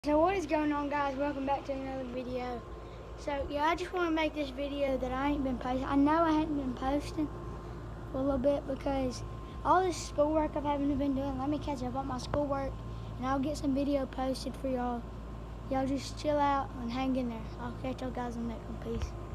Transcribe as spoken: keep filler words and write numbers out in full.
So what is going on, guys? Welcome back to another video. So yeah, I just want to make this video that I ain't been posting. I know I hadn't been posting for a little bit because all this schoolwork I haven't been doing. Let me catch up on my schoolwork and I'll get some video posted for y'all. Y'all just chill out and hang in there. I'll catch y'all guys on the next one. Peace.